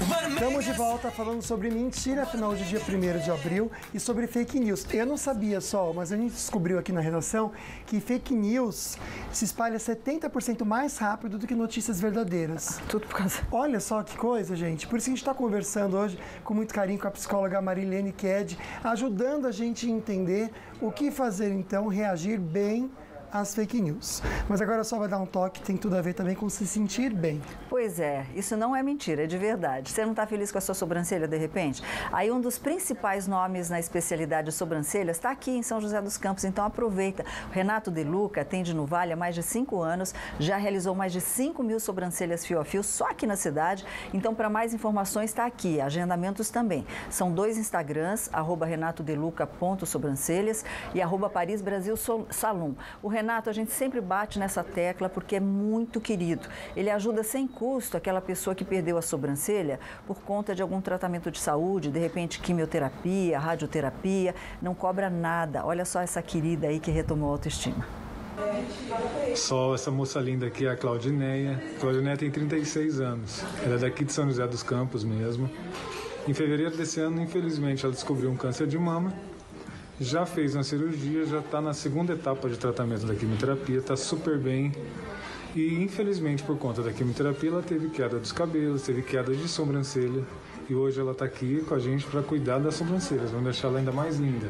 Estamos de volta falando sobre mentira, afinal, hoje é dia 1º de abril, e sobre fake news. Eu não sabia, Sol, mas a gente descobriu aqui na redação que fake news se espalha 70% mais rápido do que notícias verdadeiras. Tudo por causa... Olha só que coisa, gente. Por isso que a gente está conversando hoje com muito carinho com a psicóloga Marilene Ked, ajudando a gente a entender o que fazer, então, reagir bem às fake news. Mas agora só vai dar um toque, tem tudo a ver também com se sentir bem. Pois é, isso não é mentira, é de verdade. Você não está feliz com a sua sobrancelha de repente? Aí um dos principais nomes na especialidade de sobrancelhas está aqui em São José dos Campos, então aproveita. O Renato De Luca atende no Vale há mais de 5 anos, já realizou mais de 5.000 sobrancelhas fio a fio só aqui na cidade. Então, para mais informações, está aqui, agendamentos também. São 2 Instagrams, @renatodeluca.sobrancelhas e @parisbrasilsalon. O Renato, a gente sempre bate nessa tecla porque é muito querido. Ele ajuda sem custo aquela pessoa que perdeu a sobrancelha por conta de algum tratamento de saúde, de repente quimioterapia, radioterapia, não cobra nada. Olha só essa querida aí que retomou a autoestima. Só essa moça linda aqui é a Claudineia. Claudineia tem 36 anos. Ela é daqui de São José dos Campos mesmo. Em fevereiro desse ano, infelizmente, ela descobriu um câncer de mama. Já fez uma cirurgia, já está na 2ª etapa de tratamento da quimioterapia, está super bem. E infelizmente, por conta da quimioterapia, ela teve queda dos cabelos, teve queda de sobrancelha. E hoje ela está aqui com a gente para cuidar das sobrancelhas, vamos deixar ela ainda mais linda.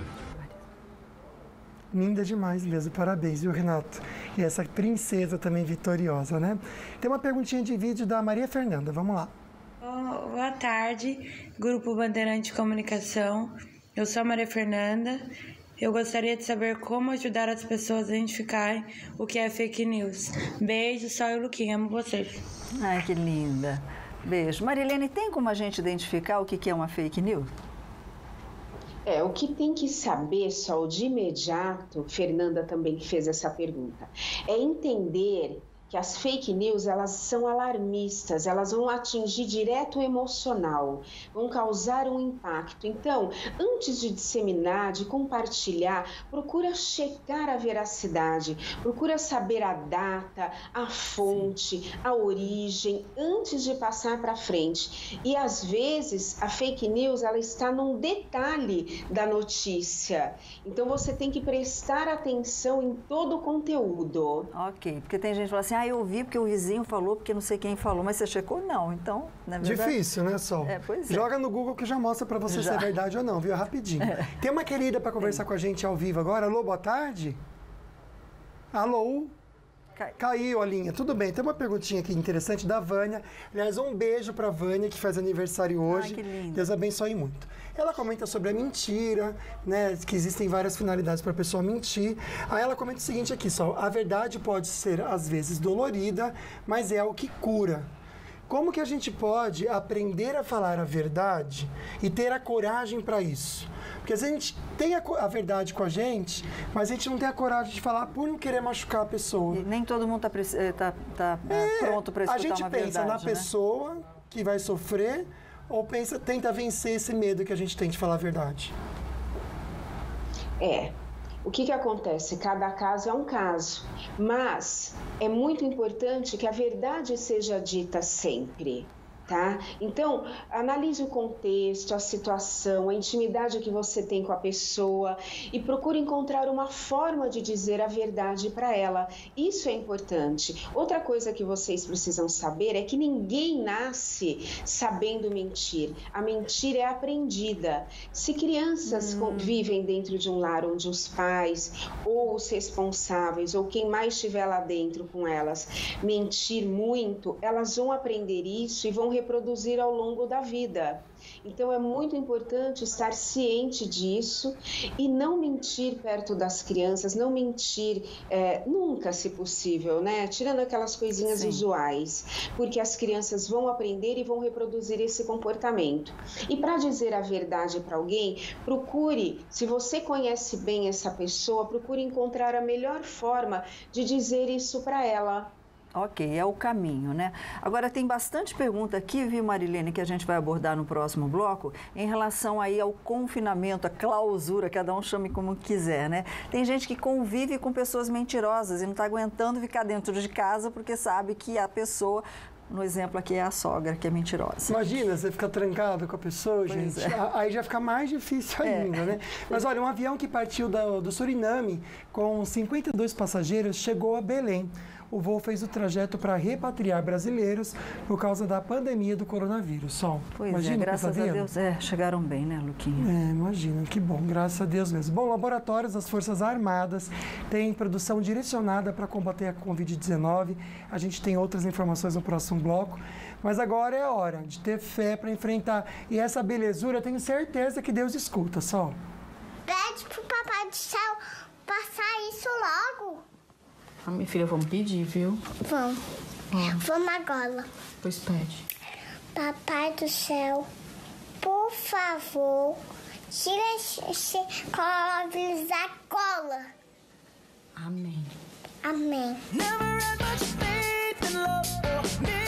Linda demais mesmo, parabéns, viu, Renato? E essa princesa também vitoriosa, né? Tem uma perguntinha de vídeo da Maria Fernanda, vamos lá. Boa tarde, Grupo Bandeirante de Comunicação. Eu sou a Maria Fernanda. Eu gostaria de saber como ajudar as pessoas a identificarem o que é fake news. Beijo, Sol e Luquinha, amo vocês. Ai, que linda. Beijo. Marilene, tem como a gente identificar o que é uma fake news? O que tem que saber, Sol, de imediato, Fernanda também fez essa pergunta, é entender que as fake news, elas são alarmistas, elas vão atingir direto o emocional, vão causar um impacto. Então, antes de disseminar, de compartilhar, procura checar a veracidade, procura saber a data, a fonte, a origem, antes de passar para frente. E, às vezes, a fake news, ela está num detalhe da notícia. Então, você tem que prestar atenção em todo o conteúdo. Ok, porque tem gente que fala assim, eu ouvi porque o vizinho falou, porque não sei quem falou, mas você checou? Não, então, na verdade... Difícil, né, Sol? Pois é. Joga no Google que já mostra pra você se é verdade ou não, viu? Rapidinho. Tem uma querida pra conversar com a gente ao vivo agora. Alô, boa tarde? Alô? Caiu a linha, tudo bem. Tem uma perguntinha aqui interessante da Vânia. Aliás, um beijo pra Vânia, que faz aniversário hoje. Ai, que lindo. Deus abençoe muito. Ela comenta sobre a mentira, né? Que existem várias finalidades para a pessoa mentir. Aí ela comenta o seguinte aqui, só: a verdade pode ser, às vezes, dolorida, mas é o que cura. Como que a gente pode aprender a falar a verdade e ter a coragem para isso? Porque às vezes a gente tem a verdade com a gente, mas a gente não tem a coragem de falar por não querer machucar a pessoa. E nem todo mundo tá pronto para escutar uma verdade. A gente pensa na pessoa que vai sofrer ou tenta vencer esse medo que a gente tem de falar a verdade. O que acontece? Cada caso é um caso, mas é muito importante que a verdade seja dita sempre. Tá? Então, analise o contexto, a situação, a intimidade que você tem com a pessoa e procure encontrar uma forma de dizer a verdade para ela. Isso é importante. Outra coisa que vocês precisam saber é que ninguém nasce sabendo mentir. A mentira é aprendida. Se crianças vivem dentro de um lar onde os pais ou os responsáveis ou quem mais estiver lá dentro com elas mentir muito, elas vão aprender isso e vão reproduzir ao longo da vida. Então é muito importante estar ciente disso e não mentir perto das crianças, não mentir nunca, se possível, né? Tirando aquelas coisinhas usuais, porque as crianças vão aprender e vão reproduzir esse comportamento. E para dizer a verdade para alguém, procure, se você conhece bem essa pessoa, procure encontrar a melhor forma de dizer isso para ela. Ok, é o caminho, né? Agora, tem bastante pergunta aqui, viu, Marilene, que a gente vai abordar no próximo bloco, em relação aí ao confinamento, a clausura, cada um chame como quiser, né? Tem gente que convive com pessoas mentirosas e não está aguentando ficar dentro de casa porque sabe que a pessoa No exemplo aqui é a sogra, que é mentirosa. Imagina, você ficar trancado com a pessoa, Pois gente. é. Aí já fica mais difícil ainda, né? Mas olha, um avião que partiu do Suriname com 52 passageiros chegou a Belém. O voo fez o trajeto para repatriar brasileiros por causa da pandemia do coronavírus. Sol, Pois imagina, é, graças a pesadelo. Deus. Chegaram bem, né, Luquinha? Imagina, que bom, graças a Deus mesmo. Bom, laboratórios das Forças Armadas têm produção direcionada para combater a Covid-19. A gente tem outras informações no próximo bloco. Mas agora é hora de ter fé para enfrentar. E essa belezura, eu tenho certeza que Deus escuta, Sol. Pede pro Papai do Céu passar isso logo. Minha filha, vamos pedir, viu? Vamos. Vamos agora. Pois pede. Papai do Céu, por favor, tira esse coronavírus da cola. Amém. Amém. Never had much faith in love or